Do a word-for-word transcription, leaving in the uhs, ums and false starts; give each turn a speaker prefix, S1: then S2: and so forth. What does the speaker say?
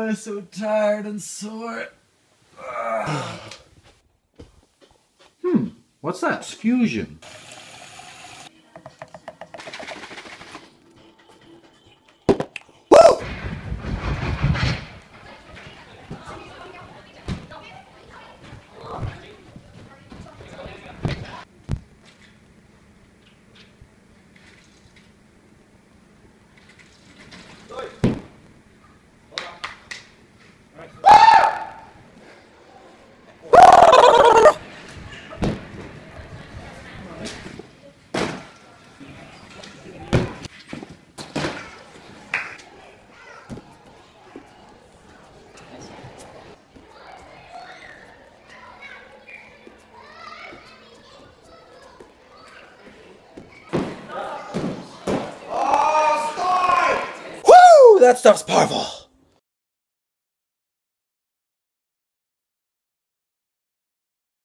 S1: I'm so tired and sore.
S2: Hmm, what's that? It's fusion.
S1: Woo! That stuff's powerful.